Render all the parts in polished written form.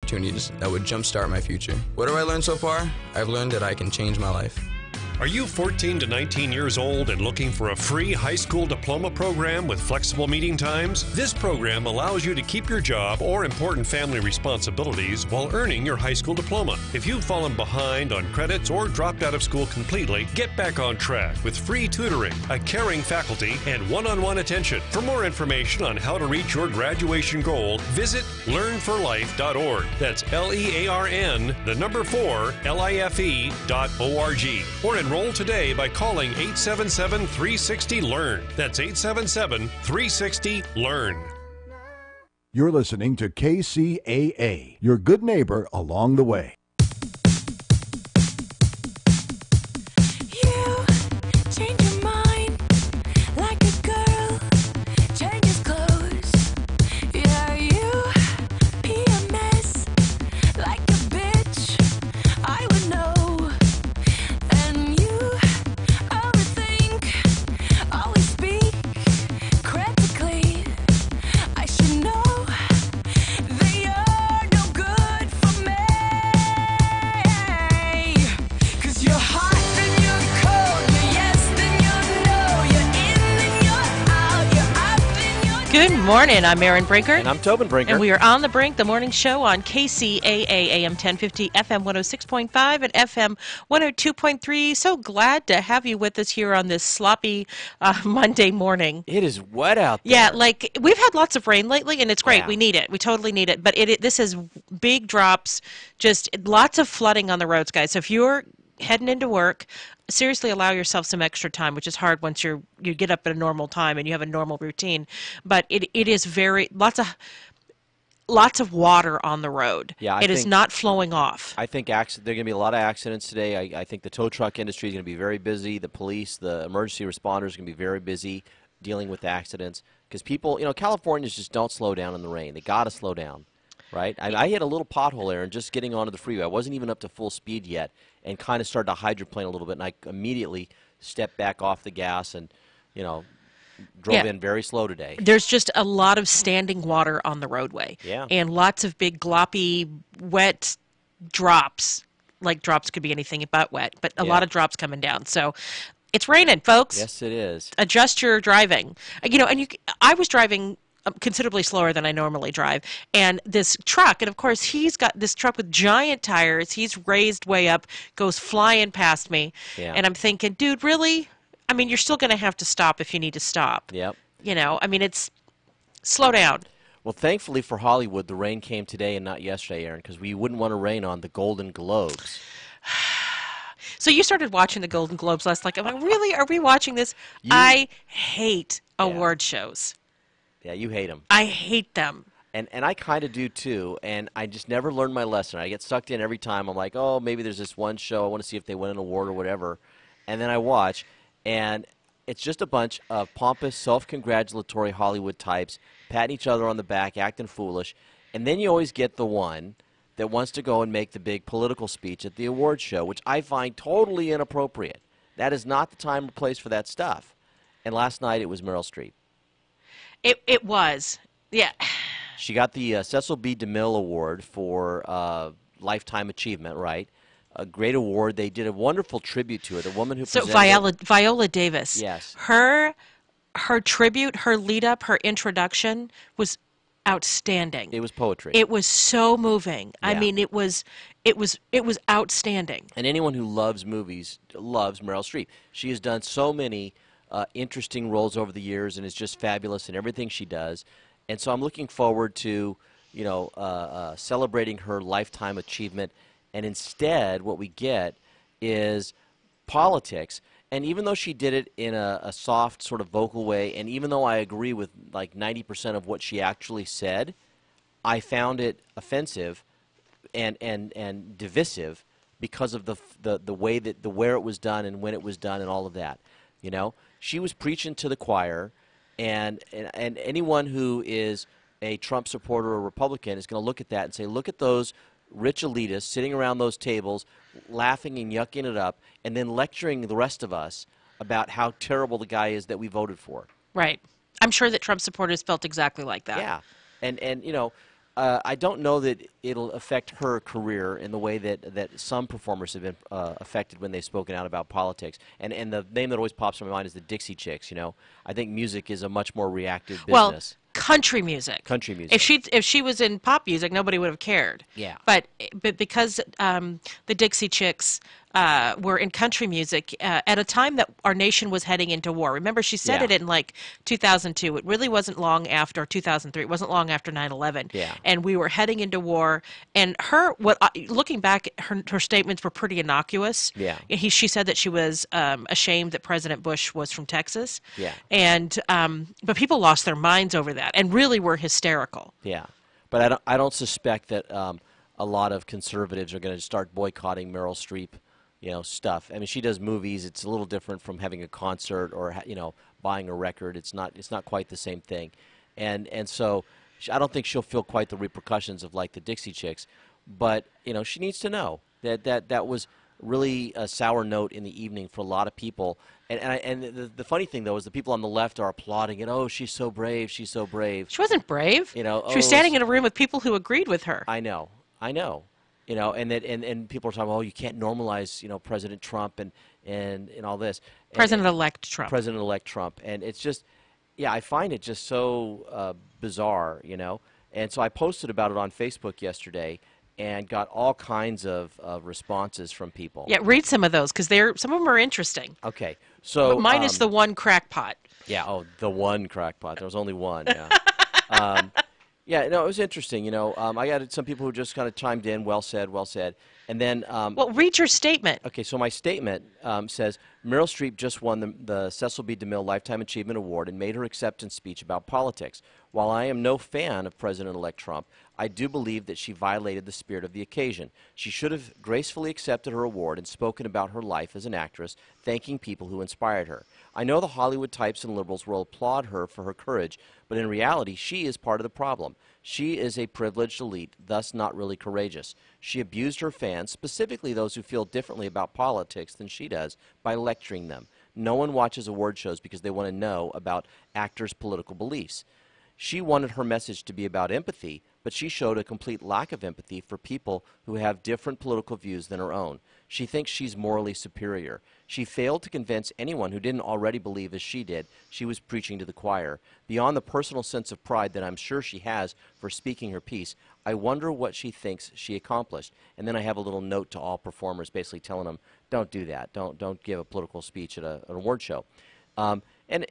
opportunities that would jumpstart my future. What have I learned so far? I've learned that I can change my life. Are you 14 to 19 years old and looking for a free high school diploma program with flexible meeting times? This program allows you to keep your job or important family responsibilities while earning your high school diploma. If you've fallen behind on credits or dropped out of school completely, get back on track with free tutoring, a caring faculty, and one-on-one attention. For more information on how to reach your graduation goal, visit learnforlife.org. That's LEARN, the number 4, LIFE.org. Or enroll today by calling 877-360-LEARN. That's 877-360-LEARN. You're listening to KCAA, your good neighbor along the way. You change your mind like a girl changes clothes. Yeah, you PMS like a bitch. I would know. And you overthink, always speak critically. I should know that you're no good for me. 'Cause you're hot, then you're cold, you're yes, then you're no, you're in, then you're out, you're up, then you're Good morning. I'm Erin Brinker. And I'm Tobin Brinker. And we are on the Brink, the morning show on KCAA AM 1050, FM 106.5, and FM 102.3. So glad to have you with us here on this sloppy Monday morning. It is wet out there. Yeah, like we've had lots of rain lately, and it's great. Yeah. We need it. We totally need it. But this is big drops, just lots of flooding on the roads, guys. So if you're heading into work, seriously allow yourself some extra time, which is hard once you get up at a normal time and you have a normal routine. But it is lots of water on the road. Yeah, it is not flowing off. I think there are going to be a lot of accidents today. I think the tow truck industry is going to be very busy. The police, the emergency responders are going to be very busy dealing with accidents because people, Californians just don't slow down in the rain. They got to slow down, right? I hit a little pothole there and just getting onto the freeway. I wasn't even up to full speed yet and kind of started to hydroplane a little bit, and I immediately stepped back off the gas and, drove in very slow today. There's just a lot of standing water on the roadway. Yeah. And lots of big gloppy, wet drops. Like drops could be anything but wet, but a lot of drops coming down. So it's raining, folks. Yes, it is. Adjust your driving. I was driving considerably slower than I normally drive. And this truck, and of course he's got this truck with giant tires. He's raised way up, goes flying past me. Yeah. And I'm thinking, dude, really? I mean, you're still going to have to stop if you need to stop. Yep. It's slow down. Well, thankfully for Hollywood, the rain came today and not yesterday, Aaron, because we wouldn't want to rain on the Golden Globes. So you started watching the Golden Globes last night. I'm like, really? Are we watching this? I hate award shows. Yeah, you hate them. I hate them. And I kind of do too, and I just never learned my lesson. I get sucked in every time. I'm like, oh, maybe there's this one show. I want to see if they win an award or whatever. And then I watch, and it's just a bunch of pompous, self-congratulatory Hollywood types patting each other on the back, acting foolish. And then you always get the one that wants to go and make the big political speech at the award show, which I find totally inappropriate. That is not the time or place for that stuff. And last night it was Meryl Streep. It was. Yeah. She got the Cecil B. DeMille Award for Lifetime Achievement, right? A great award. They did a wonderful tribute to it. The woman who presented Viola Davis. Yes. Her tribute, her lead up, her introduction was outstanding. It was poetry. It was so moving. Yeah. I mean, it was outstanding. And anyone who loves movies loves Meryl Streep. She has done so many interesting roles over the years and is just fabulous in everything she does. And so I'm looking forward to, celebrating her lifetime achievement. And instead, what we get is politics. And even though she did it in a soft sort of vocal way, and even though I agree with like 90% of what she actually said, I found it offensive and divisive because of the way that where it was done and when it was done and all of that. She was preaching to the choir, and anyone who is a Trump supporter or Republican is going to look at that and say, look at those rich elitists sitting around those tables laughing and yucking it up and then lecturing the rest of us about how terrible the guy is that we voted for. Right. I'm sure that Trump supporters felt exactly like that. Yeah. And I don't know that it'll affect her career in the way that some performers have been affected when they've spoken out about politics. And the name that always pops in my mind is the Dixie Chicks. You know, I think music is a much more reactive business. Well, country music. Country music. If she was in pop music, nobody would have cared. Yeah. But because the Dixie Chicks were in country music at a time that our nation was heading into war. Remember, she said it in like 2002. It really wasn't long after 2003. It wasn't long after 9/11. Yeah. And we were heading into war. And looking back, her statements were pretty innocuous. Yeah. She said that she was ashamed that President Bush was from Texas. Yeah. And but people lost their minds over that and really were hysterical. Yeah, but I don't suspect that a lot of conservatives are going to start boycotting Meryl Streep, stuff. I mean, she does movies. It's a little different from having a concert or buying a record. It's not quite the same thing, and so I don't think she'll feel quite the repercussions of like the Dixie Chicks, but she needs to know that was really a sour note in the evening for a lot of people. And the funny thing, though, is the people on the left are applauding it. Oh, she's so brave. She's so brave. She wasn't brave. She was standing in a room with people who agreed with her. I know. And people are talking, oh, you can't normalize, President Trump and all this. President-elect Trump. President-elect Trump. And it's just, I find it just so bizarre, And so I posted about it on Facebook yesterday and got all kinds of responses from people. Yeah, read some of those because some of them are interesting. Okay, so but minus the one crackpot. Yeah, the one crackpot. There was only one. Yeah. It was interesting. I got some people who just kind of chimed in. Well said, well said. And then, well, read your statement. Okay, so my statement says Meryl Streep just won the Cecil B. DeMille Lifetime Achievement Award and made her acceptance speech about politics. While I am no fan of President-elect Trump, I do believe that she violated the spirit of the occasion. She should have gracefully accepted her award and spoken about her life as an actress, thanking people who inspired her. I know the Hollywood types and liberals will applaud her for her courage, but in reality, she is part of the problem. She is a privileged elite, thus not really courageous. She abused her fans, specifically those who feel differently about politics than she does, by lecturing them. No one watches award shows because they want to know about actors' political beliefs. She wanted her message to be about empathy, but she showed a complete lack of empathy for people who have different political views than her own. She thinks she's morally superior. She failed to convince anyone who didn't already believe as she did she was preaching to the choir. Beyond the personal sense of pride that I'm sure she has for speaking her piece, I wonder what she thinks she accomplished. And then I have a little note to all performers basically telling them, don't do that. Don't give a political speech at an award show. So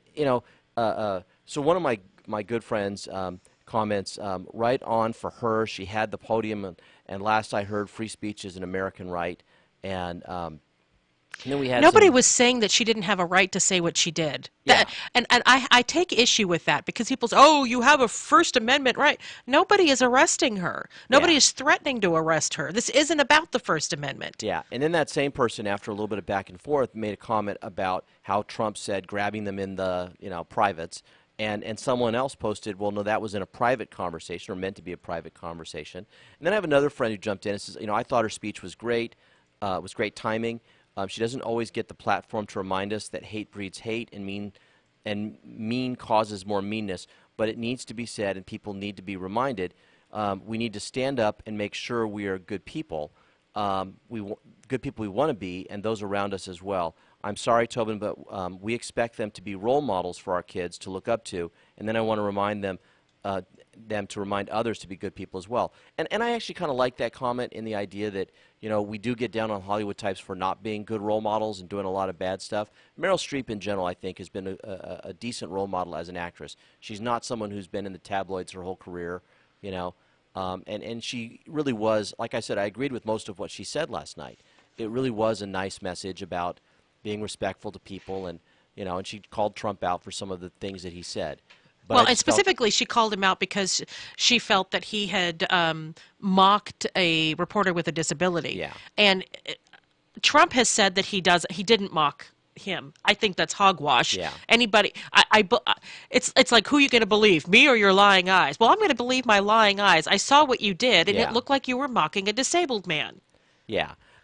one of my good friends comments, right on for her. She had the podium, and last I heard, free speech is an American right. And then we had nobody was saying that she didn't have a right to say what she did. Yeah. And I take issue with that because people say, oh, you have a First Amendment right. Nobody is arresting her. Nobody is threatening to arrest her. This isn't about the First Amendment. Yeah, and then that same person, after a little bit of back and forth, made a comment about how Trump said grabbing them in the privates. And someone else posted, well, no, that was in a private conversation or meant to be a private conversation. And then I have another friend who jumped in and says, I thought her speech was great. It was great timing. She doesn't always get the platform to remind us that hate breeds hate and mean causes more meanness. But it needs to be said, and people need to be reminded. We need to stand up and make sure we are good people. Good people we want to be, and those around us as well. I'm sorry, Tobin, but we expect them to be role models for our kids to look up to, and then I want to remind them to remind others to be good people as well. And I actually kind of like that comment in the idea that, we do get down on Hollywood types for not being good role models and doing a lot of bad stuff. Meryl Streep in general, I think, has been a decent role model as an actress. She's not someone who's been in the tabloids her whole career, and she really was, like I said, I agreed with most of what she said last night. It really was a nice message about being respectful to people, and she called Trump out for some of the things that he said. But and specifically, she called him out because she felt that he had mocked a reporter with a disability. Yeah. And Trump has said that he didn't mock him. I think that's hogwash. Yeah. Anybody, it's like, who are you going to believe, me or your lying eyes? Well, I'm going to believe my lying eyes. I saw what you did, and it looked like you were mocking a disabled man. Yeah.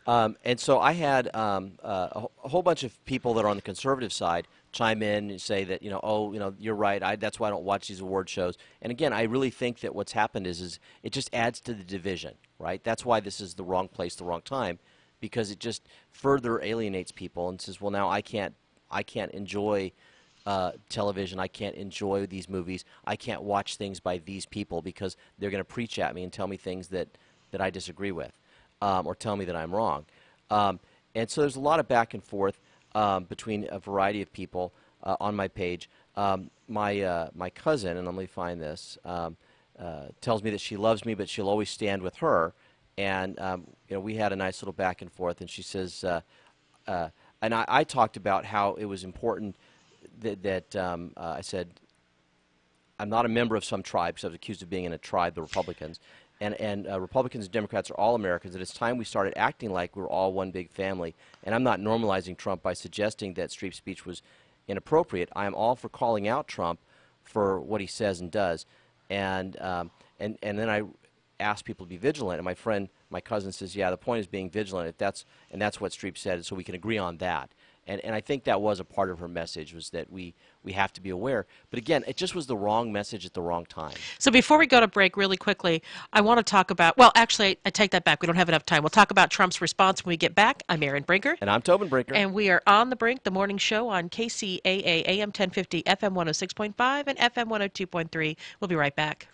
And so I had a whole bunch of people that are on the conservative side chime in and say that, you're right. That's why I don't watch these award shows. And again, I really think that what's happened is it just adds to the division, right? That's why this is the wrong place, the wrong time, because it just further alienates people and says, well, now I can't enjoy television. I can't enjoy these movies. I can't watch things by these people because they're going to preach at me and tell me things that I disagree with, or tell me that I'm wrong. And so there's a lot of back and forth between a variety of people on my page. My cousin, and let me find this, tells me that she loves me, but she'll always stand with her. And we had a nice little back and forth. And she says, and I talked about how it was important that I said, I'm not a member of some tribe, because I was accused of being in a tribe, the Republicans. And Republicans and Democrats are all Americans, and it's time we started acting like we're all one big family. And I'm not normalizing Trump by suggesting that street speech was inappropriate. I am all for calling out Trump for what he says and does. And then I ask people to be vigilant. And my cousin says, yeah, the point is being vigilant. That's what Streep said, so we can agree on that. And I think that was a part of her message, was that we have to be aware. But again, it just was the wrong message at the wrong time. So before we go to break, really quickly, I want to talk about, well, actually, I take that back. We don't have enough time. We'll talk about Trump's response when we get back. I'm Erin Brinker. And I'm Tobin Brinker. And we are on The Brink, the morning show on KCAA AM 1050, FM 106.5, and FM 102.3. We'll be right back.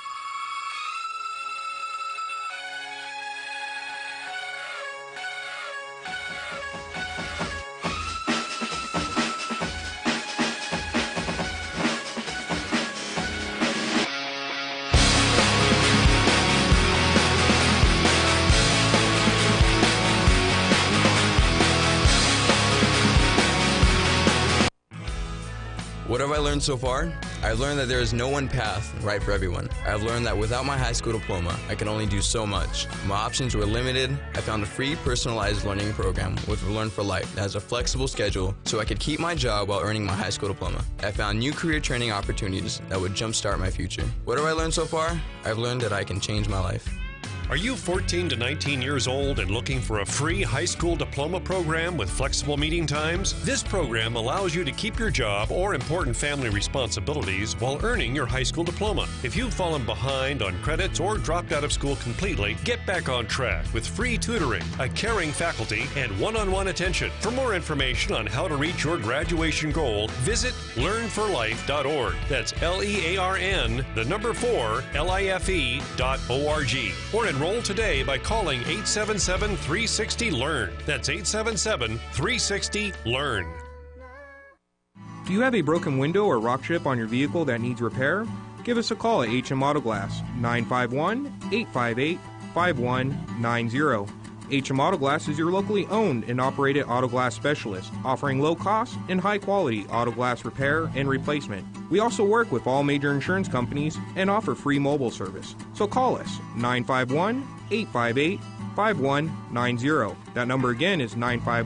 What have I learned so far? I've learned that there is no one path right for everyone. I've learned that without my high school diploma, I can only do so much. My options were limited. I found a free personalized learning program with Learn for Life that has a flexible schedule so I could keep my job while earning my high school diploma. I found new career training opportunities that would jumpstart my future. What have I learned so far? I've learned that I can change my life. Are you 14 to 19 years old and looking for a free high school diploma program with flexible meeting times? This program allows you to keep your job or important family responsibilities while earning your high school diploma. If you've fallen behind on credits or dropped out of school completely, get back on track with free tutoring, a caring faculty, and one-on-one attention. For more information on how to reach your graduation goal, visit learnforlife.org. That's LEARN, the number 4, LIFE.org. Or enroll today by calling 877-360-LEARN. That's 877-360-LEARN. Do you have a broken window or rock chip on your vehicle that needs repair? Give us a call at HM Auto Glass, 951-858-5190. HM Auto Glass is your locally owned and operated auto glass specialist, offering low cost and high quality auto glass repair and replacement. We also work with all major insurance companies and offer free mobile service. So call us, 951-858-5190. That number again is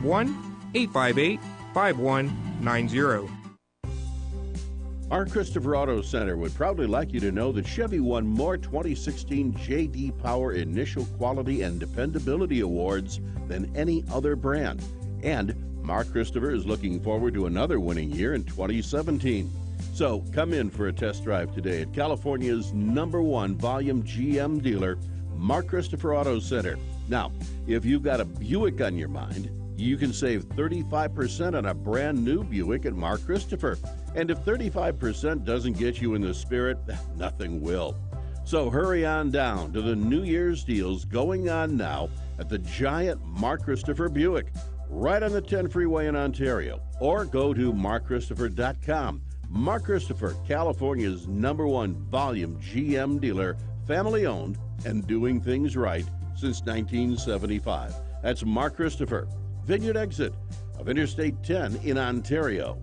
951-858-5190. Our Christopher Auto Center would proudly like you to know that Chevy won more 2016 J.D. Power Initial Quality and Dependability Awards than any other brand. And Mark Christopher is looking forward to another winning year in 2017. So come in for a test drive today at California's #1 volume GM dealer, Mark Christopher Auto Center. Now, if you've got a Buick on your mind, you can save 35% on a brand new Buick at Mark Christopher. And if 35% doesn't get you in the spirit, nothing will. So hurry on down to the New Year's deals going on now at the giant Mark Christopher Buick, right on the 10 freeway in Ontario. Or go to markchristopher.com. Mark Christopher, California's #1 volume GM dealer, family owned and doing things right since 1975. That's Mark Christopher, Vineyard exit of Interstate 10 in Ontario.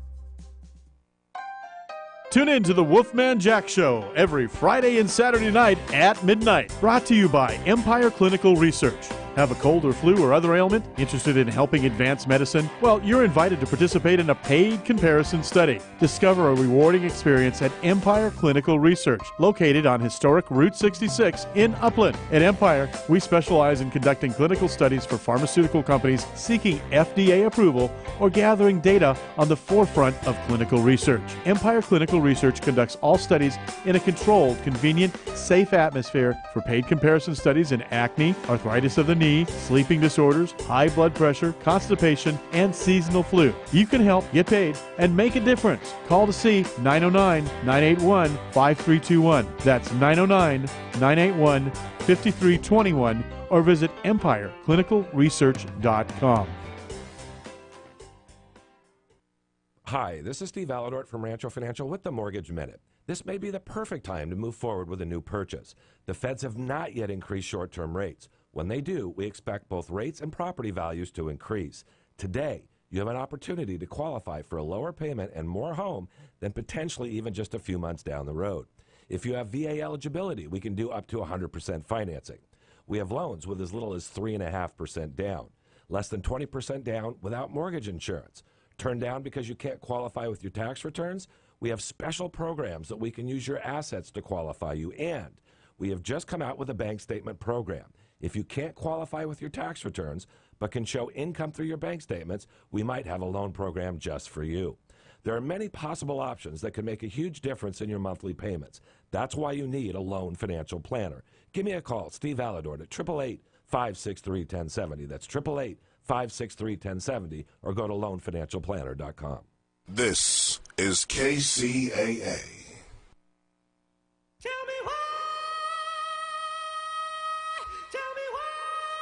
Tune in to the Wolfman Jack Show every Friday and Saturday night at midnight. Brought to you by Empire Clinical Research. Have a cold or flu or other ailment? Interested in helping advance medicine? Well, you're invited to participate in a paid comparison study. Discover a rewarding experience at Empire Clinical Research, located on historic Route 66 in Upland. At Empire, we specialize in conducting clinical studies for pharmaceutical companies seeking FDA approval or gathering data on the forefront of clinical research. Empire Clinical Research conducts all studies in a controlled, convenient, safe atmosphere for paid comparison studies in acne, arthritis of the knee, sleeping disorders, high blood pressure, constipation, and seasonal flu. You can help, get paid, and make a difference. Call to see 909-981-5321. That's 909-981-5321, or visit EmpireClinicalResearch.com. Hi, this is Steve Aladort from Rancho Financial with the Mortgage Minute. This may be the perfect time to move forward with a new purchase. The feds have not yet increased short-term rates. When they do, we expect both rates and property values to increase. Today, you have an opportunity to qualify for a lower payment and more home than potentially even just a few months down the road. If you have VA eligibility, we can do up to 100% financing. We have loans with as little as 3.5% down, less than 20% down without mortgage insurance. Turned down because you can't qualify with your tax returns? We have special programs that we can use your assets to qualify you, and we have just come out with a bank statement program. If you can't qualify with your tax returns but can show income through your bank statements, we might have a loan program just for you. There are many possible options that can make a huge difference in your monthly payments. That's why you need a loan financial planner. Give me a call, Steve Aladort, at 888-563-1070. That's 888-563-1070, or go to loanfinancialplanner.com. This is KCAA. Tell me why. Tell me why.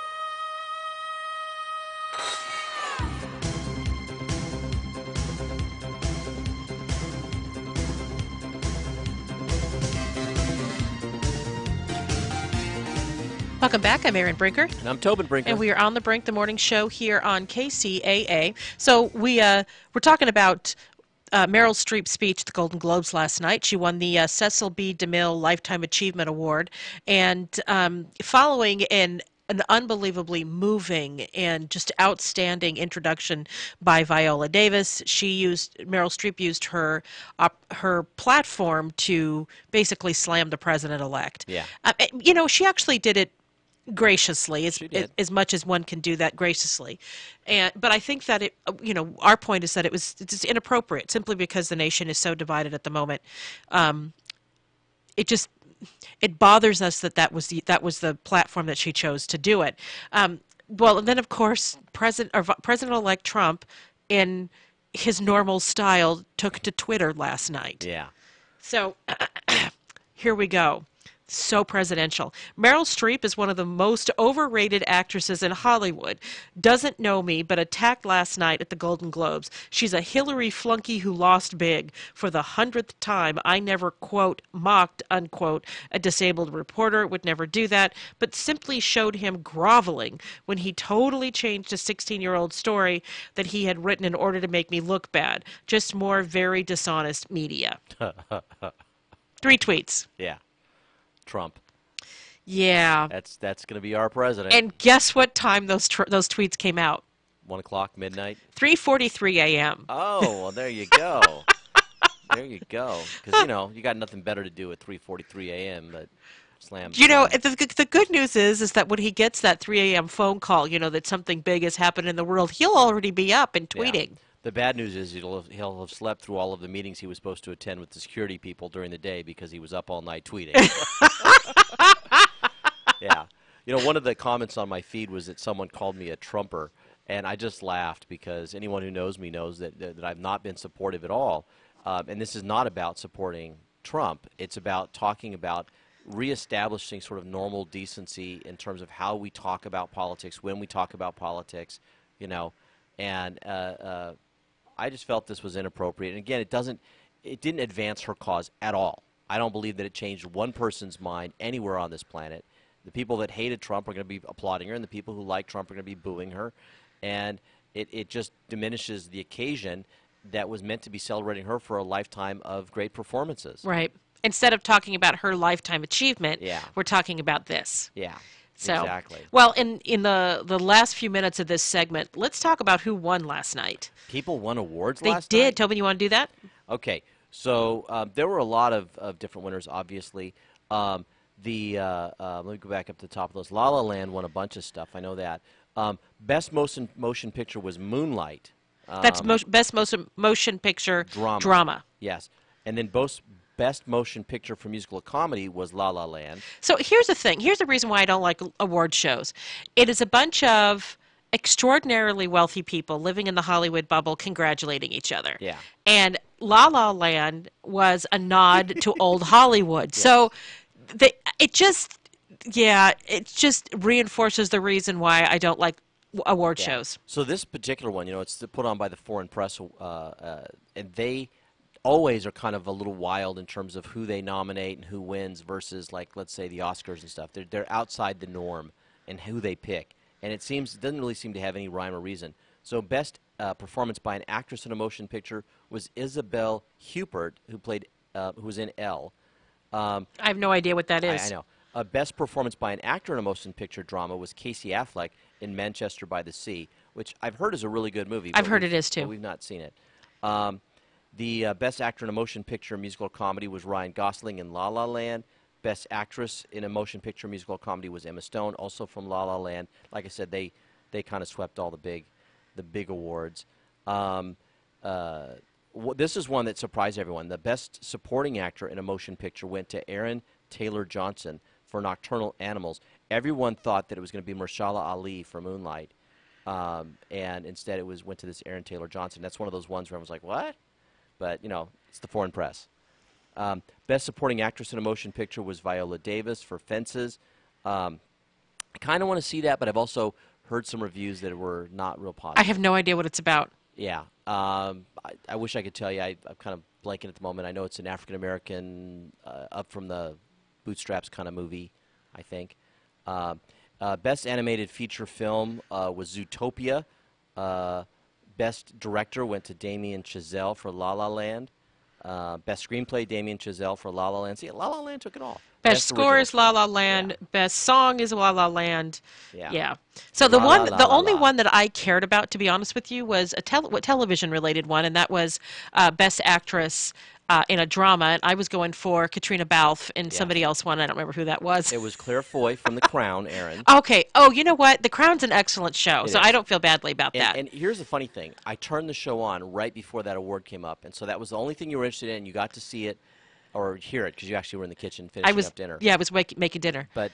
Welcome back. I'm Erin Brinker. And I'm Tobin Brinker. And we are on the Brink, the morning show here on KCAA. So we're talking about Meryl Streep's speech at the Golden Globes last night. She won the Cecil B. DeMille Lifetime Achievement Award. And following an unbelievably moving and just outstanding introduction by Viola Davis, Meryl Streep used her platform to basically slam the president-elect. Yeah. She actually did it graciously, as much as one can do that graciously, but I think that our point is that it's inappropriate simply because the nation is so divided at the moment. It bothers us that was the platform that she chose to do it. Well, and then of course President-elect Trump, in his normal style, took to Twitter last night. Yeah. So here we go. So presidential. Meryl Streep is one of the most overrated actresses in Hollywood. Doesn't know me, but attacked last night at the Golden Globes. She's a Hillary flunky who lost big. For the 100th time, I never, quote, mocked, unquote, a disabled reporter. Would never do that, but simply showed him groveling when he totally changed a 16-year-old story that he had written in order to make me look bad. Just more very dishonest media. 3 tweets. Yeah. Trump. Yeah. That's going to be our president. And guess what time those tweets came out? 1 o'clock, midnight? 3:43 a.m. Oh, well, there you go. There you go. Because, you got nothing better to do at 3:43 a.m. but slam. The good news is that when he gets that 3 a.m. phone call, that something big has happened in the world, he'll already be up and tweeting. Yeah. The bad news is he'll have slept through all of the meetings he was supposed to attend with the security people during the day because he was up all night tweeting. Yeah. One of the comments on my feed was that someone called me a Trumper, and I just laughed because anyone who knows me knows that I've not been supportive at all. And this is not about supporting Trump. It's about talking about reestablishing sort of normal decency in terms of how we talk about politics, when we talk about politics, and I just felt this was inappropriate. And again, it didn't advance her cause at all. I don't believe that it changed one person's mind anywhere on this planet. The people that hated Trump are going to be applauding her, and the people who like Trump are going to be booing her. And it just diminishes the occasion that was meant to be celebrating her for a lifetime of great performances. Right. Instead of talking about her lifetime achievement, Yeah. we're talking about this. Yeah. So, Exactly. Well, in the last few minutes of this segment, let's talk about who won last night. People won awards They last did. night? Tobin, you want to do that? Okay, so there were a lot of different winners, obviously. Let me go back up to the top of those. La La Land won a bunch of stuff. I know that. Best motion picture was Moonlight. That's best motion picture drama. Yes, and then best motion picture for musical comedy was La La Land. So here's the thing. Here's the reason why I don't like award shows. It is a bunch of extraordinarily wealthy people living in the Hollywood bubble congratulating each other. Yeah. And La La Land was a nod to old Hollywood. Yeah. So it just reinforces the reason why I don't like award shows. So this particular one, it's put on by the Foreign Press, and they always are kind of a little wild in terms of who they nominate and who wins versus, like, let's say the Oscars and stuff. They're outside the norm in who they pick, and it doesn't really seem to have any rhyme or reason. So best performance by an actress in a motion picture was Isabelle Huppert, who was in Elle. I have no idea what that is. I know. Best performance by an actor in a motion picture drama was Casey Affleck in Manchester by the Sea, which I've heard is a really good movie. I've heard it is, too. But we've not seen it. The best actor in a motion picture musical comedy was Ryan Gosling in La La Land. Best actress in a motion picture musical comedy was Emma Stone, also from La La Land. Like I said, they kind of swept all the big awards. This is one that surprised everyone. The best supporting actor in a motion picture went to Aaron Taylor Johnson for Nocturnal Animals. Everyone thought that it was going to be Mahershala Ali for Moonlight, and instead it went to this Aaron Taylor Johnson. That's one of those ones where I was like, what? But, it's the Foreign Press. Best supporting actress in a motion picture was Viola Davis for Fences. I kind of want to see that, but I've also heard some reviews that were not real positive. I have no idea what it's about. Yeah. I wish I could tell you. I'm kind of blanking at the moment. I know it's an African-American, up from the bootstraps kind of movie, I think. Best animated feature film was Zootopia. Best director went to Damien Chazelle for La La Land. Best screenplay, Damien Chazelle for La La Land. See, La La Land took it all. Best score is La La Land. Yeah. Best song is La La Land. Yeah. So the only one that I cared about, to be honest with you, was a television-related one, and that was Best Actress in a Drama. And I was going for Katrina Balfe, and somebody else won. I don't remember who that was. It was Claire Foy from The Crown, Aaron. Okay. Oh, you know what? The Crown's an excellent show, so I don't feel badly about that. And here's the funny thing. I turned the show on right before that award came up, and so that was the only thing you were interested in. You got to see it or hear it because you actually were in the kitchen finishing up dinner. Yeah, I was making dinner. But,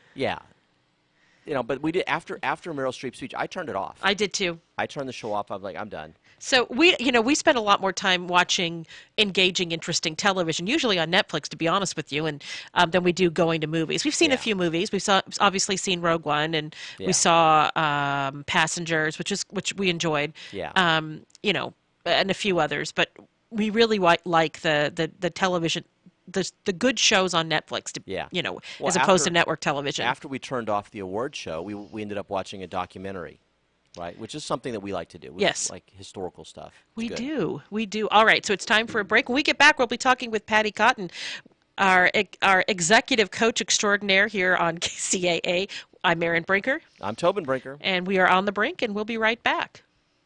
but we did after Meryl Streep's speech, I turned it off. I did too. I turned the show off. I'm like, I'm done. So we spend a lot more time watching engaging, interesting television, usually on Netflix, to be honest with you, and than we do going to movies. We've seen a few movies. We've obviously seen Rogue One, and we saw Passengers, which we enjoyed. Yeah. And a few others, but we really like the television. The good shows on Netflix, as opposed to network television. After we turned off the award show, we ended up watching a documentary, right? Which is something that we like to do. Yes. Like historical stuff. We do. All right, so it's time for a break. When we get back, we'll be talking with Patty Cotton, our executive coach extraordinaire here on KCAA. I'm Aaron Brinker. I'm Tobin Brinker. And we are on the brink, and we'll be right back.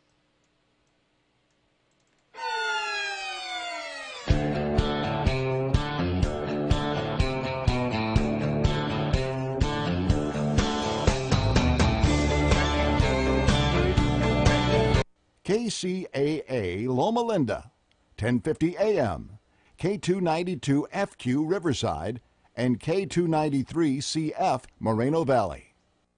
KCAA Loma Linda, 1050 AM, K292 FQ Riverside, and K293 CF Moreno Valley.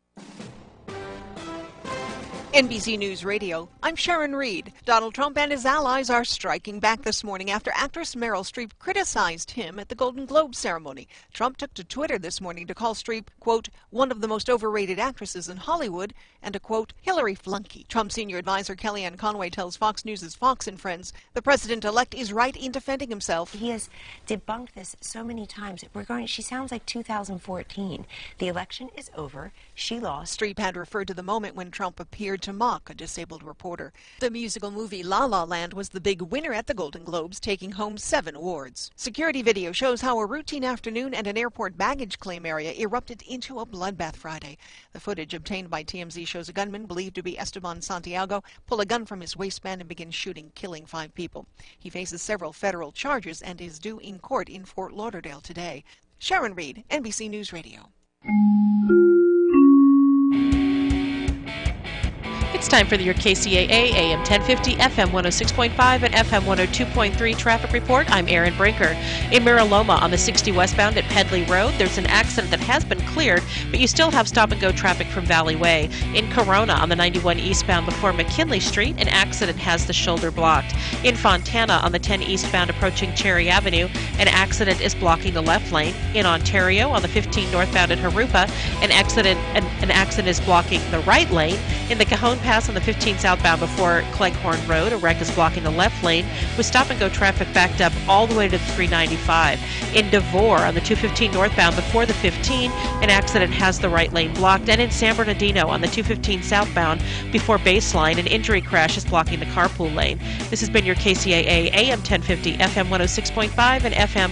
NBC News Radio, I'm Sharon Reed. Donald Trump and his allies are striking back this morning after actress Meryl Streep criticized him at the Golden Globe ceremony. Trump took to Twitter this morning to call Streep, quote, one of the most overrated actresses in Hollywood, and a, quote, Hillary flunky. Trump senior advisor Kellyanne Conway tells Fox News' Fox and Friends the president-elect is right in defending himself. He has debunked this so many times. She sounds like 2014. The election is over. She lost. Streep had referred to the moment when Trump appeared dared to mock a disabled reporter. The musical movie La La Land was the big winner at the Golden Globes, taking home 7 awards. Security video shows how a routine afternoon at an airport baggage claim area erupted into a bloodbath Friday. The footage obtained by TMZ shows a gunman believed to be Esteban Santiago pull a gun from his waistband and begin shooting, killing 5 people. He faces several federal charges and is due in court in Fort Lauderdale today. Sharon Reed, NBC News Radio. It's time for your KCAA AM 1050, FM 106.5, and FM 102.3 traffic report. I'm Erin Brinker. In Miraloma on the 60 westbound at Pedley Road, there's an accident that has been cleared, but you still have stop-and-go traffic from Valley Way. In Corona on the 91 eastbound before McKinley Street, an accident has the shoulder blocked. In Fontana on the 10 eastbound approaching Cherry Avenue, an accident is blocking the left lane. In Ontario on the 15 northbound at Harupa, an accident is blocking the right lane. In the Cajon Pass on the 15 southbound before Cleghorn Road, a wreck is blocking the left lane with stop-and-go traffic backed up all the way to the 395. In Devore on the 215 northbound before the 15, an accident has the right lane blocked. And in San Bernardino on the 215 southbound before Baseline, an injury crash is blocking the carpool lane. This has been your KCAA AM 1050, FM 106.5, and FM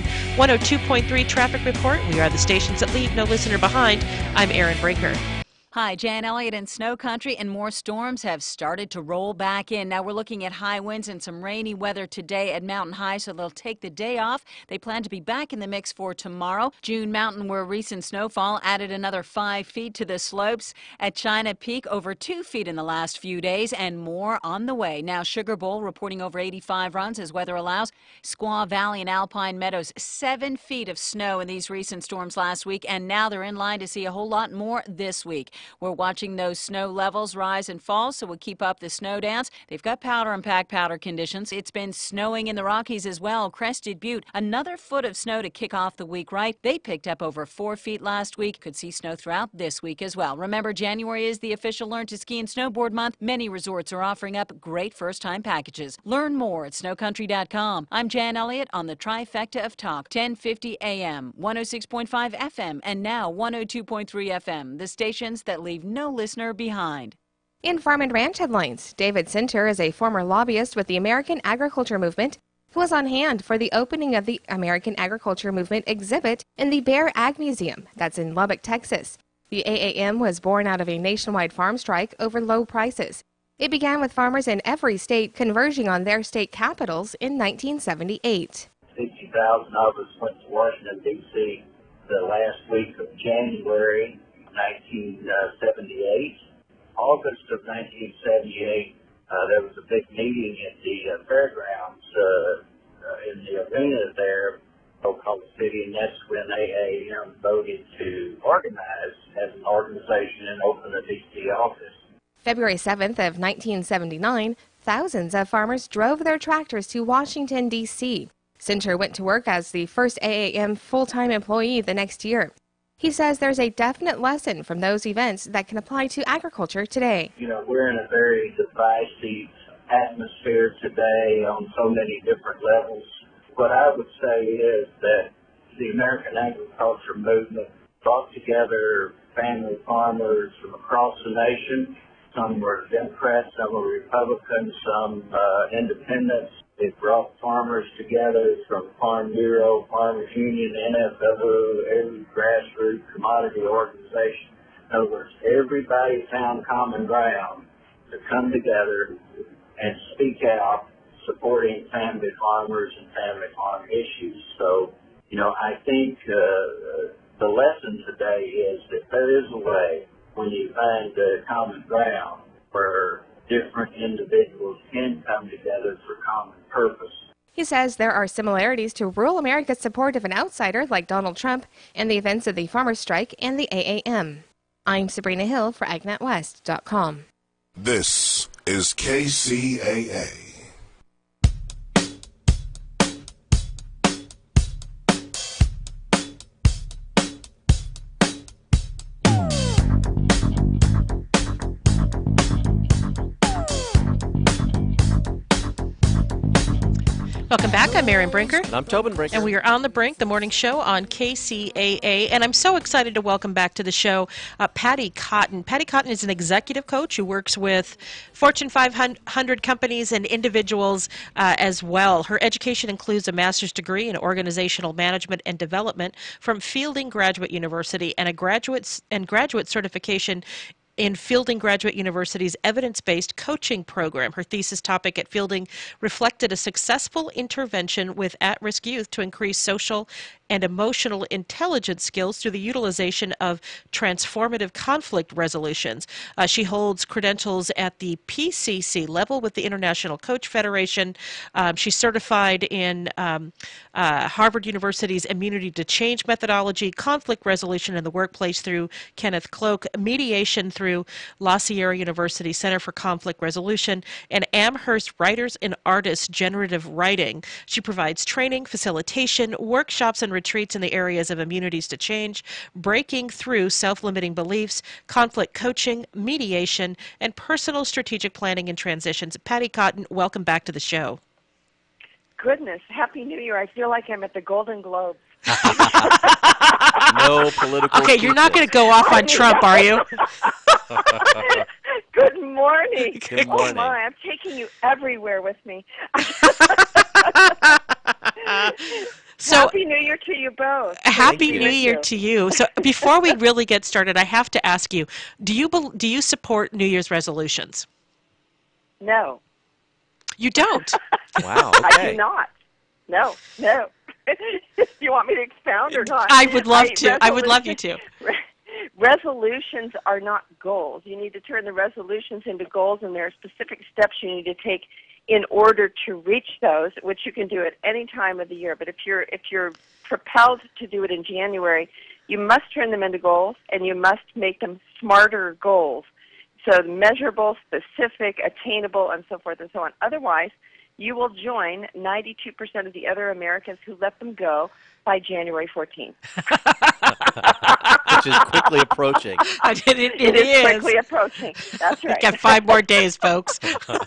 102.3 traffic report. We are the stations that leave no listener behind. I'm Erin Brinker. Hi, Jan Elliott in Snow Country, and more storms have started to roll back in. Now we're looking at high winds and some rainy weather today at Mountain High, so they'll take the day off. They plan to be back in the mix for tomorrow. June Mountain, where recent snowfall added another 5 feet to the slopes. At China Peak, over 2 feet in the last few days, and more on the way. Now Sugar Bowl reporting over 85 runs as weather allows. Squaw Valley and Alpine Meadows, 7 feet of snow in these recent storms last week, and now they're in line to see a whole lot more this week. We're watching those snow levels rise and fall, so we'll keep up the snow dance. They've got powder and pack powder conditions. It's been snowing in the Rockies as well. Crested Butte, another foot of snow to kick off the week, right? They picked up over 4 feet last week. Could see snow throughout this week as well. Remember, January is the official Learn to Ski and Snowboard month. Many resorts are offering up great first-time packages. Learn more at snowcountry.com. I'm Jan Elliott on the trifecta of talk, 1050 AM, 106.5 FM, and now 102.3 FM, the stations that leave no listener behind. In Farm and Ranch headlines, David Sinter is a former lobbyist with the American Agriculture Movement who was on hand for the opening of the American Agriculture Movement exhibit in the Bear Ag Museum that's in Lubbock, Texas. The AAM was born out of a nationwide farm strike over low prices. It began with farmers in every state converging on their state capitals in 1978. 60,000 of us went to Washington, D.C. the last week of January 1978. August of 1978, there was a big meeting at the fairgrounds in the arena there, Oklahoma City, and that's when AAM voted to organize as an organization and open a D.C. office. February 7th of 1979, thousands of farmers drove their tractors to Washington, D.C. Sinter went to work as the first AAM full-time employee the next year. He says there's a definite lesson from those events that can apply to agriculture today. You know, we're in a very divisive atmosphere today on so many different levels. What I would say is that the American Agriculture Movement brought together family farmers from across the nation. Some were Democrats, some were Republicans, some independents. It brought farmers together from Farm Bureau, Farmers Union, NFW, every grassroots commodity organization. In other words, everybody found common ground to come together and speak out supporting family farmers and family farm issues. So, you know, I think the lesson today is that there is a way when you find common ground where different individuals can come together for common purpose. He says there are similarities to rural America's support of an outsider like Donald Trump and the events of the farmers' strike and the AAM. I'm Sabrina Hill for AgNetWest.com. This is KCAA. Welcome back. I'm Marion Brinker. And I'm Tobin Brinker. And we are on the Brink, the morning show on KCAA. And I'm so excited to welcome back to the show Patty Cotton. Patty Cotton is an executive coach who works with Fortune 500 companies and individuals as well. Her education includes a master's degree in organizational management and development from Fielding Graduate University and a graduate certification in Fielding Graduate University's evidence-based coaching program. Her thesis topic at Fielding reflected a successful intervention with at-risk youth to increase social and emotional intelligence skills through the utilization of transformative conflict resolutions. She holds credentials at the PCC level with the International Coach Federation. She's certified in Harvard University's Immunity to Change methodology, conflict resolution in the workplace through Kenneth Cloak, mediation through La Sierra University Center for Conflict Resolution, and Amherst Writers and Artists Generative Writing. She provides training, facilitation, workshops, and retreats in the areas of immunities to change, breaking through self-limiting beliefs, conflict coaching, mediation, and personal strategic planning and transitions. Patty Cotton, welcome back to the show. Goodness, Happy New Year. I feel like I'm at the Golden Globes. No political. Okay, you're not going to go off on Trump, are you? Good morning. Good morning. Oh my, I'm taking you everywhere with me. So, Happy New Year to you both. Happy New Year to you. So before we really get started, I have to ask you, do you support New Year's resolutions? No. You don't? Wow, I okay. do not. No. Do you want me to expound or not? I would love to. I would love you to. Resolutions are not goals. You need to turn the resolutions into goals, and there are specific steps you need to take in order to reach those, which you can do at any time of the year. But if you're propelled to do it in January, you must turn them into goals, and you must make them smarter goals. So measurable, specific, attainable, and so forth and so on. Otherwise, you will join 92% of the other Americans who let them go by January 14th. Which is quickly approaching. It is quickly approaching. That's right. We've got 5 more days, folks.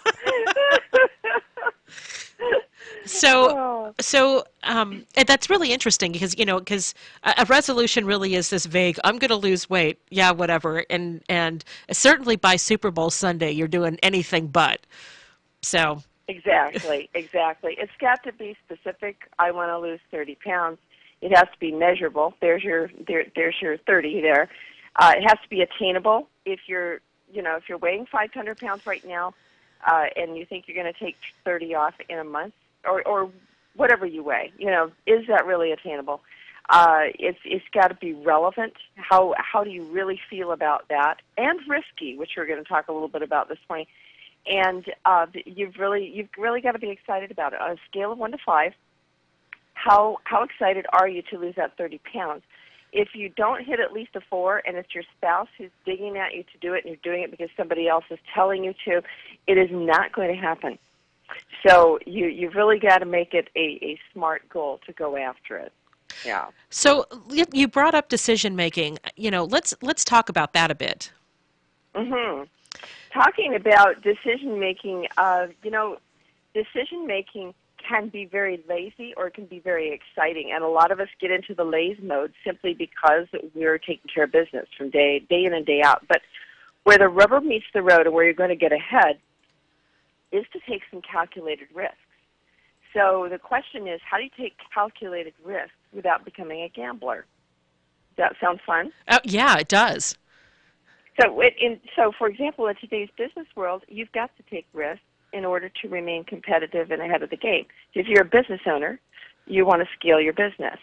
And that's really interesting because a resolution really is this vague, I'm going to lose weight, yeah, whatever, and certainly by Super Bowl Sunday you're doing anything but. So Exactly. It's got to be specific. I want to lose 30 pounds. It has to be measurable. There's your 30 there. It has to be attainable. If you're weighing 500 pounds right now, and you think you're going to take 30 off in a month, or whatever you weigh, is that really attainable? It's got to be relevant. How do you really feel about that? And risky, which we're going to talk a little bit about this morning. And you've really got to be excited about it. On a scale of 1 to 5, how excited are you to lose that 30 pounds? If you don't hit at least a 4, and it's your spouse who's digging at you to do it, and you're doing it because somebody else is telling you to, it is not going to happen. So you've really got to make it a smart goal to go after it. Yeah. So you brought up decision making. Let's talk about that a bit. Mm-hmm. Talking about decision making, decision making can be very lazy or it can be very exciting, and a lot of us get into the laze mode simply because we're taking care of business from day in and day out. But where the rubber meets the road and where you're going to get ahead is to take some calculated risks. So the question is, how do you take calculated risks without becoming a gambler? Does that sound fun? Yeah, it does. So, for example, in today's business world, you've got to take risks in order to remain competitive and ahead of the game. If you're a business owner, you want to scale your business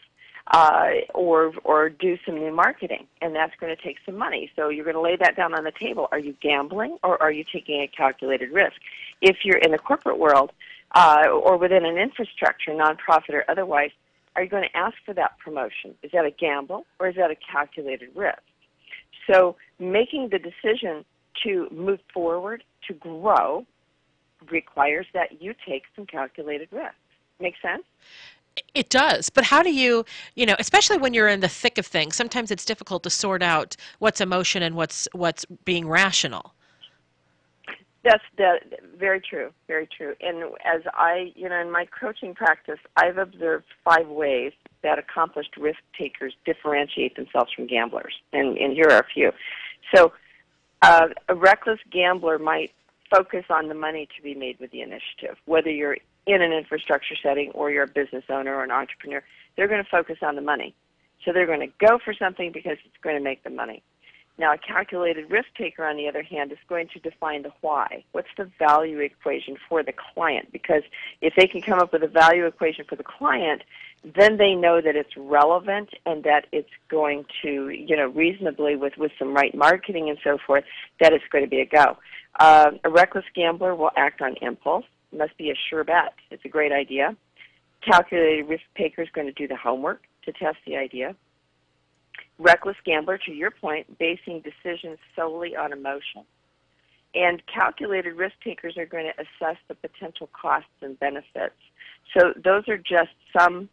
or do some new marketing, and that's going to take some money. So you're going to lay that down on the table. Are you gambling or are you taking a calculated risk? If you're in the corporate world or within an infrastructure, nonprofit or otherwise, are you going to ask for that promotion? Is that a gamble or is that a calculated risk? So making the decision to move forward, to grow, requires that you take some calculated risks. Make sense? It does. But how do you, especially when you're in the thick of things, sometimes it's difficult to sort out what's emotion and what's being rational. Very true, very true. And as I, in my coaching practice, I've observed 5 ways that accomplished risk takers differentiate themselves from gamblers, and here are a few. So, a reckless gambler might focus on the money to be made with the initiative. Whether you're in an infrastructure setting or you're a business owner or an entrepreneur, they're going to focus on the money. So they're going to go for something because it's going to make them money. Now, a calculated risk taker, on the other hand, is going to define the why. What's the value equation for the client? Because if they can come up with a value equation for the client, then they know that it's relevant and that it's going to, reasonably with some right marketing and so forth, that it's going to be a go. A reckless gambler will act on impulse. It must be a sure bet. It's a great idea. Calculated risk taker is going to do the homework to test the idea. Reckless gambler, to your point, basing decisions solely on emotion. And calculated risk takers are going to assess the potential costs and benefits. So those are just some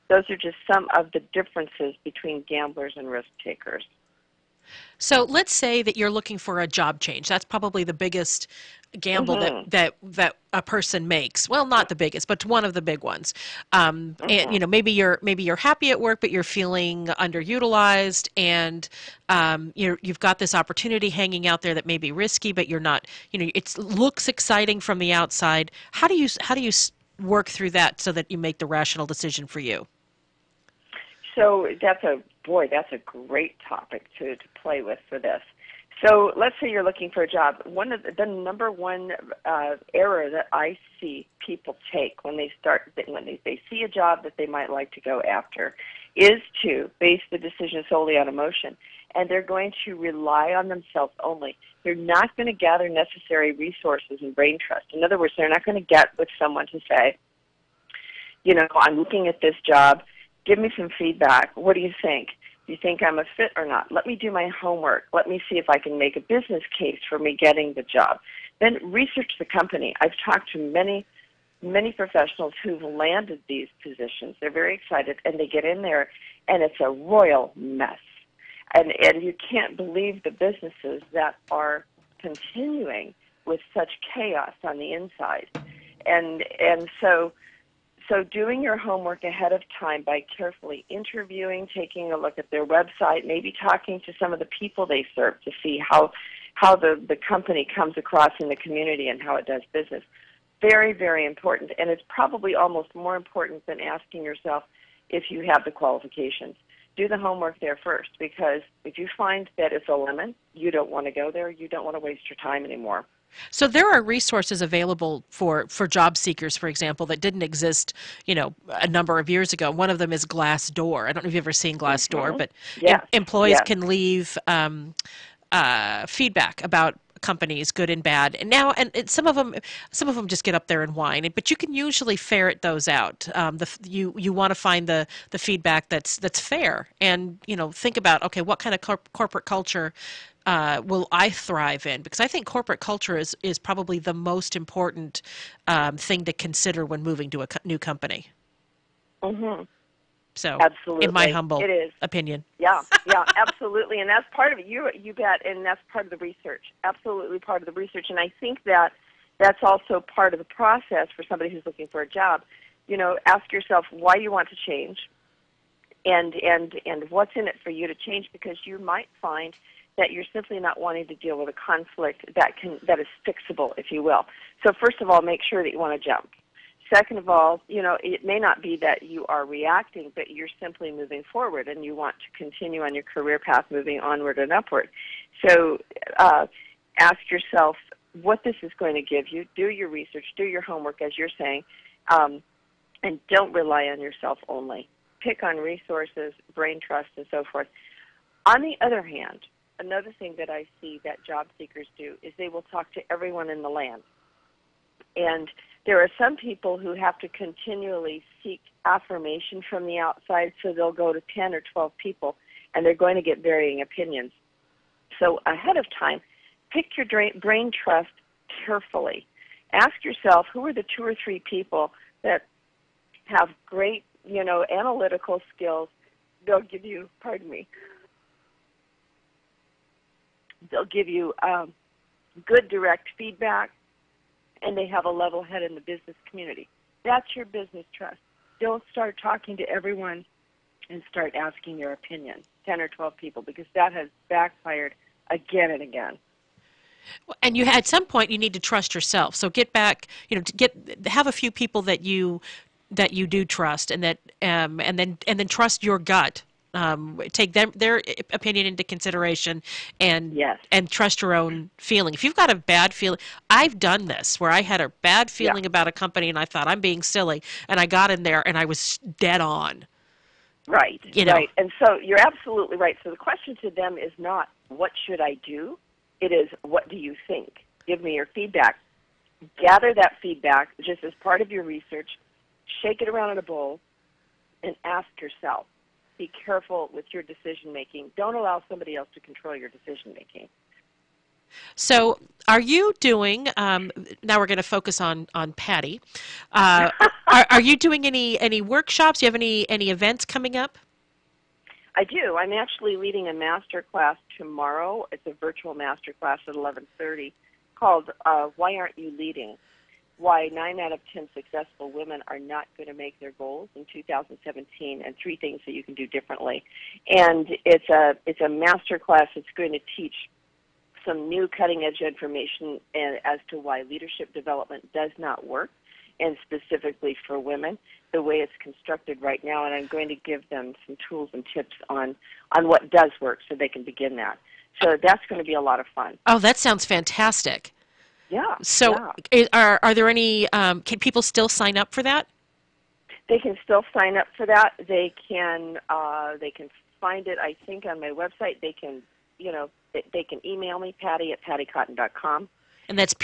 of the differences between gamblers and risk takers. So let's say that you're looking for a job change. That's probably the biggest gamble that a person makes. Well, not the biggest, but one of the big ones. And maybe you're happy at work, but you're feeling underutilized, and you've got this opportunity hanging out there that may be risky, but you're not. It looks exciting from the outside. How do you work through that so that you make the rational decision for you? So that's a great topic to play with for this. So let's say you're looking for a job. The number one error that I see people take when they see a job that they might like to go after is to base the decision solely on emotion, and they're going to rely on themselves only. They're not going to gather necessary resources and brain trust. In other words, they're not going to get with someone to say, I'm looking at this job. Give me some feedback. What do you think? Do you think I'm a fit or not? Let me do my homework. Let me see if I can make a business case for me getting the job. Then research the company. I've talked to many, many professionals who've landed these positions. They're very excited, and they get in there, and it's a royal mess. And you can't believe the businesses that are continuing with such chaos on the inside. And so doing your homework ahead of time by carefully interviewing, taking a look at their website, maybe talking to some of the people they serve to see how the company comes across in the community and how it does business. Very, very important. And it's probably almost more important than asking yourself if you have the qualifications. Do the homework there first, because if you find that it's a lemon, you don't want to go there, you don't want to waste your time anymore. So there are resources available for job seekers, for example, that didn't exist, a number of years ago. One of them is Glassdoor. I don't know if you've ever seen Glassdoor, but employees can leave feedback about companies, good and bad. And now, some of them just get up there and whine. But you can usually ferret those out. You want to find the feedback that's fair, and think about, okay, what kind of corporate culture will I thrive in? Because I think corporate culture is probably the most important thing to consider when moving to a new company. Mm-hmm. So, absolutely, in my humble it is. opinion. Yeah, absolutely. And that's part of it. You bet, and that's part of the research. Absolutely part of the research. And I think that's also part of the process for somebody who's looking for a job. Ask yourself why you want to change and what's in it for you to change, because you might find that you're simply not wanting to deal with a conflict that is fixable, if you will. So first of all, make sure that you want to jump. Second of all, it may not be that you are reacting, but you're simply moving forward and you want to continue on your career path moving onward and upward. So ask yourself what this is going to give you. Do your research, do your homework, as you're saying, and don't rely on yourself only. Pick on resources, brain trust, and so forth. On the other hand, another thing that I see that job seekers do is they will talk to everyone in the land. And there are some people who have to continually seek affirmation from the outside, so they'll go to 10 or 12 people, and they're going to get varying opinions. So ahead of time, pick your brain trust carefully. Ask yourself, who are the 2 or 3 people that have great, analytical skills? They'll give you, they'll give you good direct feedback. and they have a level head in the business community. That's your business trust. Don't start talking to everyone and start asking their opinion, 10 or 12 people, because that has backfired again and again. And at some point you need to trust yourself. So get back, have a few people that you do trust, and then trust your gut. Take their opinion into consideration, and trust your own feeling. If you've got a bad feeling, I've done this where I had a bad feeling about a company and I thought I'm being silly, and I got in there and I was dead on. Right, right. And so you're absolutely right. So the question to them is not, what should I do? It is, what do you think? Give me your feedback. Gather that feedback just as part of your research, shake it around in a bowl, and ask yourself. Be careful with your decision-making. Don't allow somebody else to control your decision-making. So are you doing, now we're going to focus on Patty, are you doing any workshops? Do you have any events coming up? I do. I'm actually leading a master class tomorrow. It's a virtual master class at 11:30 called Why Aren't You Leading? Why 9 out of 10 successful women are not going to make their goals in 2017, and 3 things that you can do differently. And it's a master class that's going to teach some new cutting-edge information as to why leadership development does not work, and specifically for women, the way it's constructed right now. And I'm going to give them some tools and tips on what does work so they can begin that. So that's going to be a lot of fun. Oh, that sounds fantastic. Yeah. So are there any, can people still sign up for that? They can still sign up for that. They can find it, I think, on my website. They can, they can email me, Patty@pattycotton.com. And that's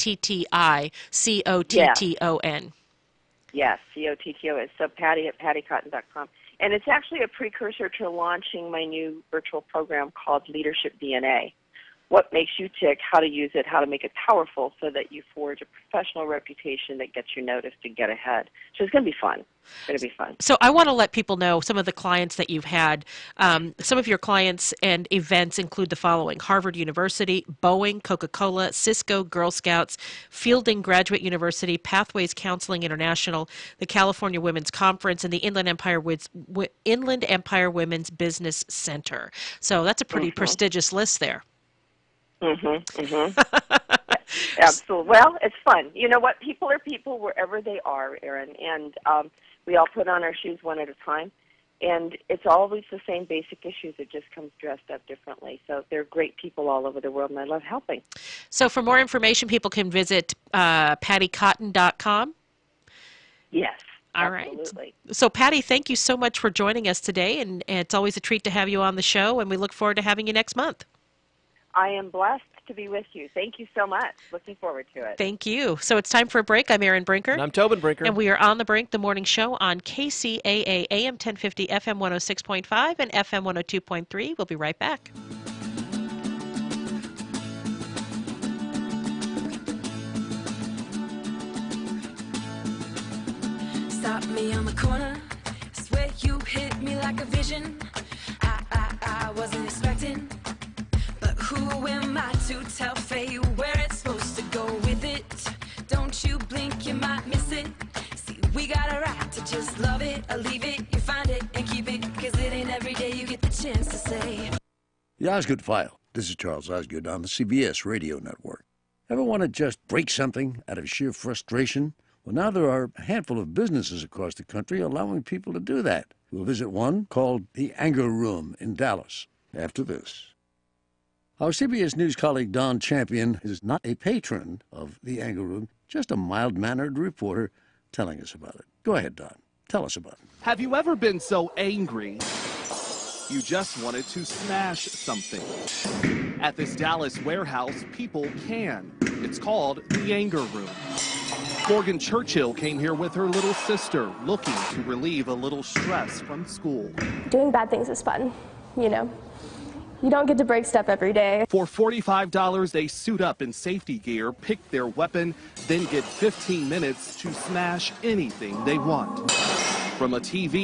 PATTICOTTON. Yes, COTTON. So Patty@pattycotton.com. And it's actually a precursor to launching my new virtual program called Leadership DNA. What makes you tick, how to use it, how to make it powerful so that you forge a professional reputation that gets you noticed and get ahead. So it's going to be fun. It's going to be fun. So I want to let people know some of the clients that you've had. Some of your clients and events include the following: Harvard University, Boeing, Coca-Cola, Cisco, Girl Scouts, Fielding Graduate University, Pathways Counseling International, the California Women's Conference, and the Inland Empire Women's Business Center. So that's a pretty prestigious list there. Absolutely. Well, it's fun. You know what? People are people wherever they are, Erin, and we all put on our shoes one at a time, and it's always the same basic issues. It just comes dressed up differently. So they're great people all over the world, and I love helping. So for more information, people can visit PattyCotton.com? Yes. All absolutely. Right. So, Patty, thank you so much for joining us today, and it's always a treat to have you on the show, and we look forward to having you next month. I am blessed to be with you. Thank you so much. Looking forward to it. Thank you. So it's time for a break. I'm Erin Brinker. And I'm Tobin Brinker. And we are on the Brink, the morning show on KCAA AM 1050, FM 106.5, and FM 102.3. We'll be right back. Stop me on the corner. Swear you hit me like a vision. I wasn't expecting. Who am I to tell fate where it's supposed to go with it? Don't you blink, you might miss it. See, we got a right to just love it or leave it. You find it and keep it, cause it ain't every day you get the chance to say. The Osgood File. This is Charles Osgood on the CBS Radio Network. Ever want to just break something out of sheer frustration? Well, now there are a handful of businesses across the country allowing people to do that. We'll visit one called the Anger Room in Dallas after this. Our CBS News colleague Don Champion is not a patron of the Anger Room, just a mild-mannered reporter telling us about it. Go ahead, Don. Tell us about it. Have you ever been so angry you just wanted to smash something? At this Dallas warehouse, people can. It's called the Anger Room. Morgan Churchill came here with her little sister, looking to relieve a little stress from school. Doing bad things is fun, you know. You don't get to break stuff every day. For $45, they suit up in safety gear, pick their weapon, then get 15 minutes to smash anything they want. From a TV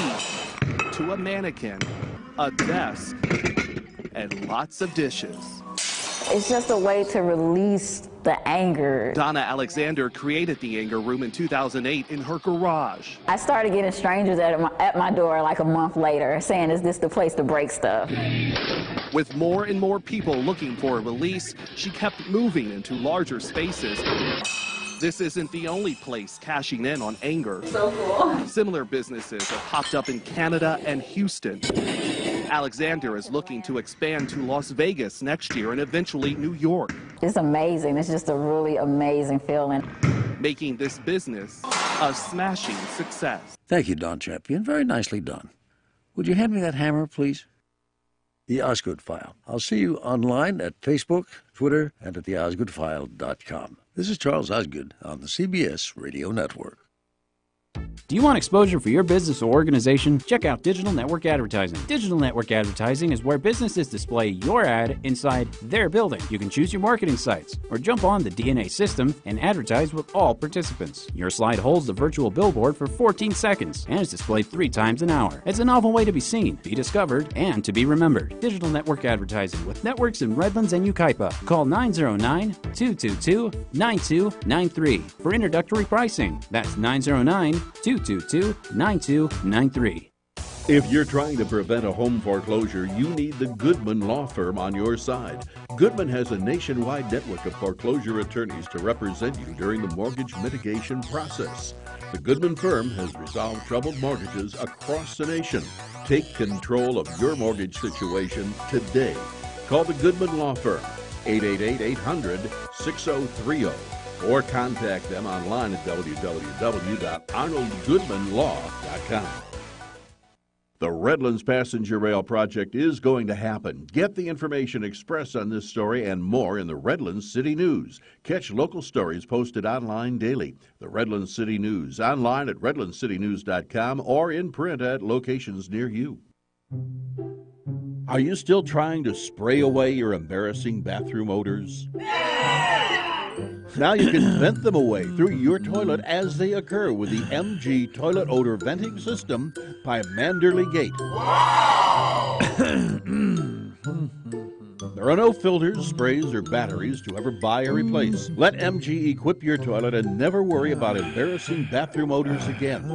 to a mannequin, a desk, and lots of dishes. It's just a way to release the anger. Donna Alexander created the Anger Room in 2008 in her garage. I started getting strangers at my door like a month later saying, is this the place to break stuff? With more and more people looking for a release, she kept moving into larger spaces. This isn't the only place cashing in on anger. So cool. Similar businesses have popped up in Canada and Houston. Alexander is looking to expand to Las Vegas next year and eventually New York. It's amazing. It's just a really amazing feeling. Making this business a smashing success. Thank you, Don Champion. Very nicely done. Would you hand me that hammer, please? The Osgood File. I'll see you online at Facebook, Twitter, and at theosgoodfile.com. This is Charles Osgood on the CBS Radio Network. Do you want exposure for your business or organization? Check out Digital Network Advertising. Digital Network Advertising is where businesses display your ad inside their building. You can choose your marketing sites or jump on the DNA system and advertise with all participants. Your slide holds the virtual billboard for 14 seconds and is displayed 3 times an hour. It's a novel way to be seen, be discovered, and to be remembered. Digital Network Advertising with networks in Redlands and Yucaipa. Call 909-222-9293 for introductory pricing. That's 909-222-9293. If you're trying to prevent a home foreclosure, you need the Goodman Law Firm on your side. Goodman has a nationwide network of foreclosure attorneys to represent you during the mortgage mitigation process. The Goodman firm has resolved troubled mortgages across the nation. Take control of your mortgage situation today. Call the Goodman Law Firm, 888-800-6030. Or contact them online at www.arnoldgoodmanlaw.com. The Redlands Passenger Rail Project is going to happen. Get the information expressed on this story and more in the Redlands City News. Catch local stories posted online daily. The Redlands City News, online at redlandscitynews.com or in print at locations near you. Are you still trying to spray away your embarrassing bathroom odors? Now you can vent them away through your toilet as they occur with the MG Toilet Odor Venting System by Manderley Gate. There are no filters, sprays, or batteries to ever buy or replace. Let MG equip your toilet and never worry about embarrassing bathroom odors again.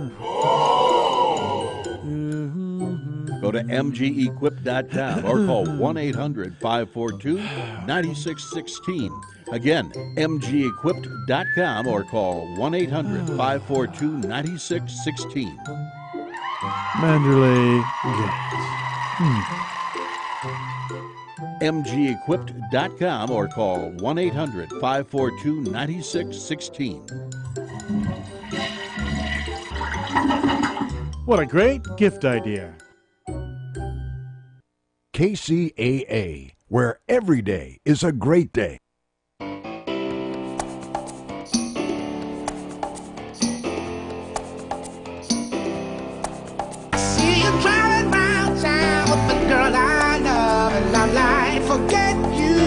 Go to mgequip.com or call 1-800-542-9616. Again, mgequipped.com or call 1-800-542-9616. Manderley mgequipped.com or call 1-800-542-9616. What a great gift idea. KCAA, where every day is a great day. See you driving round town with the girl I love, and I'm like, forget you.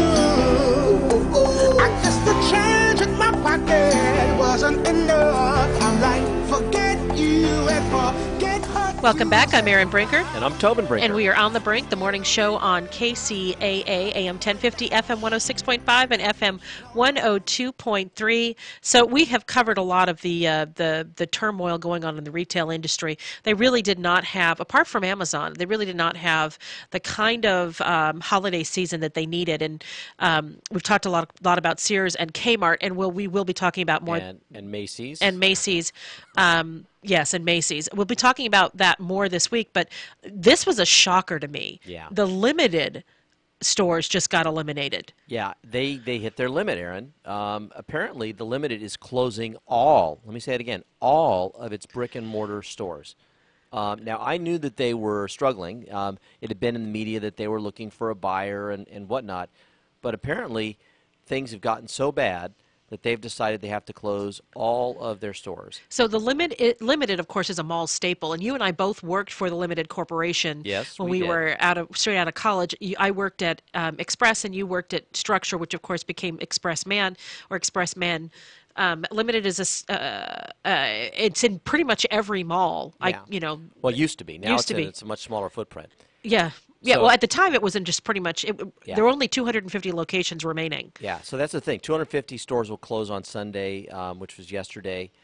I guess the change in my pocket wasn't enough. I'm like, forget you and forget her. Welcome back. I'm Erin Brinker. And I'm Tobin Brinker. And we are on The Brink, the morning show on KCAA, AM 1050, FM 106.5, and FM 102.3. So we have covered a lot of the turmoil going on in the retail industry. They really did not have, apart from Amazon, they really did not have the kind of holiday season that they needed. And we've talked a lot about Sears and Kmart, and we will be talking about more. And Macy's. And Macy's. Yes, and Macy's. We'll be talking about that more this week, but this was a shocker to me. Yeah. The limited stores just got eliminated. Yeah, they hit their limit, Aaron. Apparently, the Limited is closing all, let me say it again, all of its brick-and-mortar stores. Now, I knew that they were struggling. It had been in the media that they were looking for a buyer and whatnot, but apparently things have gotten so bad that they've decided they have to close all of their stores. So the Limited, of course, is a mall staple, and you and I both worked for the Limited Corporation. Yes, when we did. were straight out of college. I worked at Express, and you worked at Structure, which of course became Express Man or Express Men. Limited is it's in pretty much every mall. Yeah. Well, it used to be. Now it's a much smaller footprint. Yeah. Yeah, So- well, at the time, it wasn't just pretty much, there were only 250 locations remaining. Yeah, so that's the thing. 250 stores will close on Sunday, which was yesterday.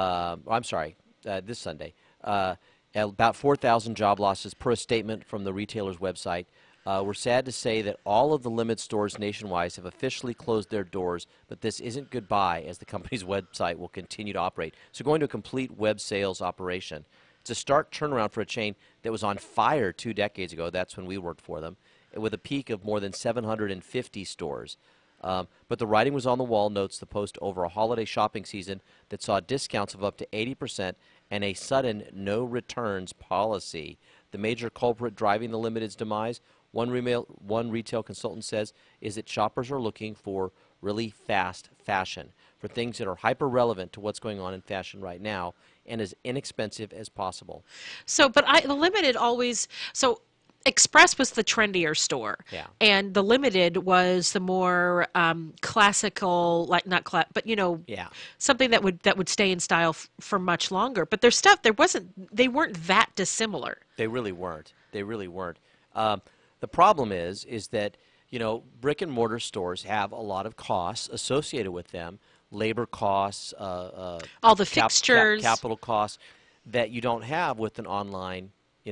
This Sunday. About 4,000 job losses per a statement from the retailer's website. We're sad to say that all of the Limit stores nationwide have officially closed their doors, but this isn't goodbye, as the company's website will continue to operate. So going to a complete web sales operation. It's a stark turnaround for a chain that was on fire 2 decades ago. That's when we worked for them, with a peak of more than 750 stores. But the writing was on the wall, notes the Post, over a holiday shopping season that saw discounts of up to 80% and a sudden no returns policy. The major culprit driving the Limited's demise, one retail consultant says, is that shoppers are looking for really fast fashion, for things that are hyper relevant to what's going on in fashion right now and as inexpensive as possible. So, but the Limited always, so Express was the trendier store. Yeah. And the Limited was the more classical, like but something that would stay in style for much longer. But their stuff, they weren't that dissimilar. They really weren't. The problem is that, brick and mortar stores have a lot of costs associated with them, labor costs, all the fixtures, capital costs that you don't have with an online,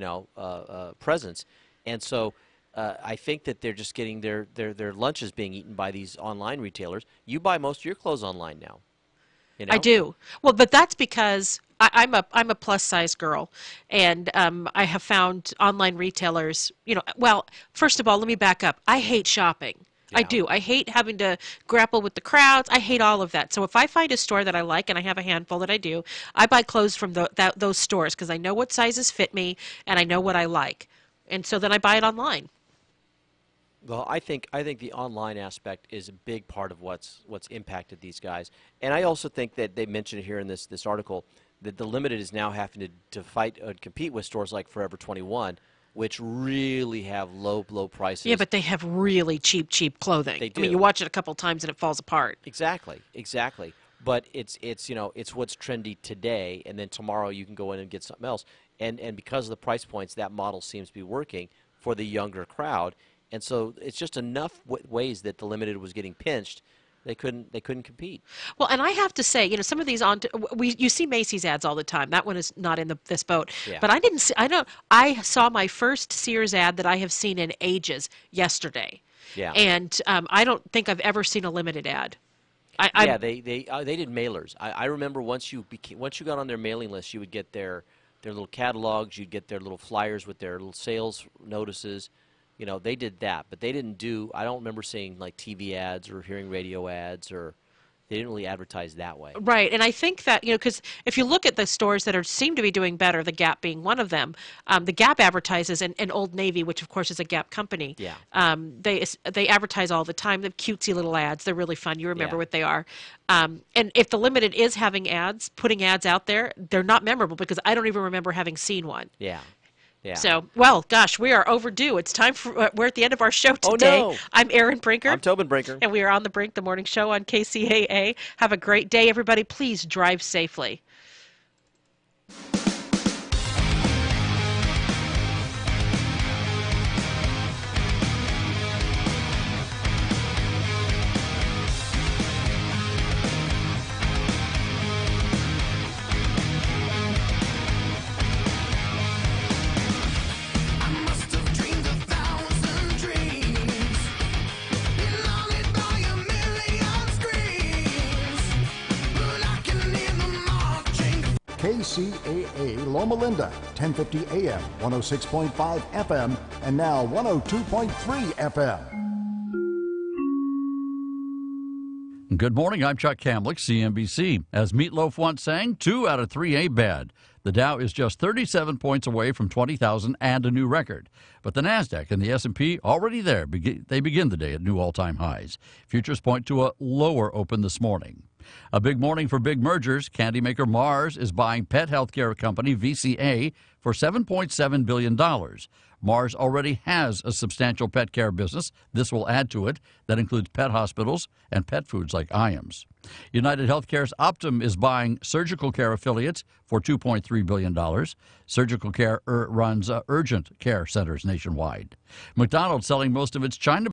presence. And so I think that they're just getting their lunches being eaten by these online retailers. You buy most of your clothes online now. I do. Well, but that's because I'm a plus size girl, and I have found online retailers. Well, first of all, let me back up. I hate shopping. Yeah. I do. I hate having to grapple with the crowds. I hate all of that. So if I find a store that I like, and I have a handful that I do, I buy clothes from those stores because I know what sizes fit me and I know what I like, and so then I buy it online. Well, I think the online aspect is a big part of what's impacted these guys, and I also think that they mentioned it here in this article that the Limited is now having to fight and compete with stores like Forever 21, which really have low prices. Yeah, but they have really cheap clothing. They do. I mean, you watch it a couple times and it falls apart. Exactly. But it's what's trendy today, and then tomorrow you can go in and get something else. And because of the price points, that model seems to be working for the younger crowd. And so it's just enough ways that the Limited was getting pinched. They couldn't compete. Well, and I have to say, some of these you see Macy's ads all the time. That one is not in this boat. Yeah. But I saw my first Sears ad that I have seen in ages yesterday. Yeah. And I don't think I've ever seen a Limited ad. They did mailers. I remember once you got on their mailing list, you would get their little catalogs, you'd get their little flyers with their little sales notices. They did that, but they didn't I don't remember seeing like TV ads or hearing radio ads, or they didn't really advertise that way. Right, and I think that, because if you look at the stores that seem to be doing better, the Gap being one of them, the Gap advertises, and Old Navy, which of course is a Gap company, they advertise all the time. They have cutesy little ads. They're really fun. You remember what they are. And if the Limited is having ads, putting ads out there, they're not memorable because I don't even remember having seen one. Yeah. Yeah. So, well, gosh, we are overdue. It's time for, we're at the end of our show today. Oh, no. I'm Erin Brinker. I'm Tobin Brinker. And we are on the Brink, the morning show on KCAA. Have a great day, everybody. Please drive safely. KCAA Loma Linda, 1050 AM, 106.5 FM, and now 102.3 FM. Good morning, I'm Chuck Kamlick, CNBC. As Meatloaf once sang, 2 out of 3 ain't bad. The Dow is just 37 points away from 20,000 and a new record. But the NASDAQ and the S&P already there. They begin the day at new all-time highs. Futures point to a lower open this morning. A big morning for big mergers. Candy maker Mars is buying pet healthcare company VCA for $7.7 billion. Mars already has a substantial pet care business. This will add to it. That includes pet hospitals and pet foods like Iams. United Healthcare's Optum is buying surgical care affiliates for $2.3 billion. Surgical Care runs urgent care centers nationwide. McDonald's selling most of its China